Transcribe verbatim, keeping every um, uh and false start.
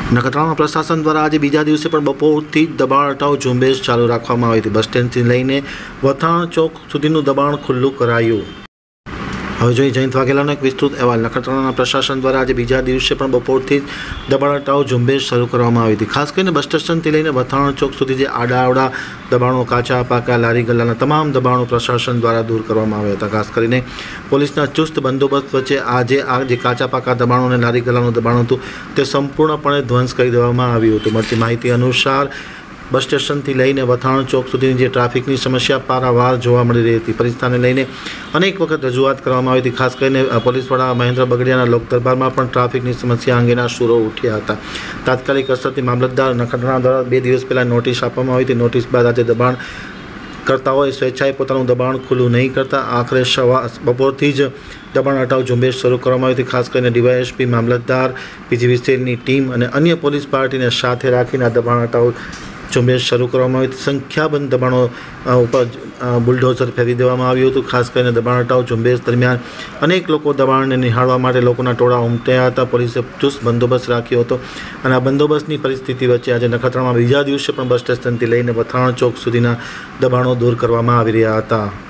નખત્રાણા પ્રશાસન દ્વારા આજે બીજા દિવસે પણ બપોરથી જ દબાણ હટાવ ઝુંબેશ ચાલુ રાખવામાં આવી હતી। બસ સ્ટેન્ડથી લઈને વથાણ ચોક સુધીનું દબાણ ખુલ્લું કરાયું। હવે જોઈએ જયંત વાઘેલાનો એક વિસ્તૃત અહેવાલ। નખત્રાણા પ્રશાસન દ્વારા આજે બીજા દિવસે પણ બપોરથી જ દબાણ હટાવ ઝુંબેશ શરૂ કરવામાં આવી હતી। ખાસ કરીને બસ સ્ટેશનથી લઈને વથાણ ચોક સુધી જે આડા આવડા દબાણો, કાચા પાકા, લારી ગલ્લાના તમામ દબાણો પ્રશાસન દ્વારા દૂર કરવામાં આવ્યા હતા। ખાસ કરીને પોલીસના ચુસ્ત બંદોબસ્ત વચ્ચે આજે આ જે કાચા પાકા દબાણો અને લારી ગલ્લાનું દબાણ હતું તે સંપૂર્ણપણે ધ્વંસ કરી દેવામાં આવ્યું હતું। મળતી માહિતી અનુસાર બસ સ્ટેશનથી લઈને વથાણ ચોક સુધીની જે ટ્રાફિકની સમસ્યા પારાવાર જોવા મળી રહી હતી। પરિસ્થિતિને લઈને અનેક વખત રજૂઆત કરવામાં આવી હતી। ખાસ કરીને પોલીસ વડા મહેન્દ્ર બગડિયાના લોક દરબારમાં પણ ટ્રાફિકની સમસ્યા અંગેના સૂરો ઉઠ્યા હતા। તાત્કાલિક અસરથી મામલતદાર નખત્રાણા દ્વારા બે દિવસ પહેલાં નોટિસ આપવામાં આવી હતી। નોટિસ બાદ આજે દબાણ કરતાઓએ સ્વેચ્છાએ પોતાનું દબાણ ખુલ્લું નહીં કરતા આખરે સવા બપોરથી જ દબાણ હટાવ ઝુંબેશ શરૂ કરવામાં આવી હતી। ખાસ કરીને ડીવાયએસપી, મામલતદાર, પીજીવી સેલની ટીમ અને અન્ય પોલીસ પાર્ટીને સાથે રાખીને આ દબાણ હટાવ ઝુંબેશ શરૂ કરવામાં આવી હતી। સંખ્યાબંધ દબાણો ઉપર બુલડોઝર ફેરી દેવામાં આવ્યું હતું। ખાસ કરીને દબાણ હટાવ ઝુંબેશ દરમિયાન અનેક લોકો દબાણને નિહાળવા માટે લોકોના ટોળા ઉમટ્યા હતા। પોલીસે ચુસ્ત બંદોબસ્ત રાખ્યો હતો અને આ બંદોબસ્તની પરિસ્થિતિ વચ્ચે આજે નખત્રાણામાં બીજા દિવસે પણ બસ સ્ટેશનથી લઈને વથાણ ચોક સુધીના દબાણો દૂર કરવામાં આવી રહ્યા હતા।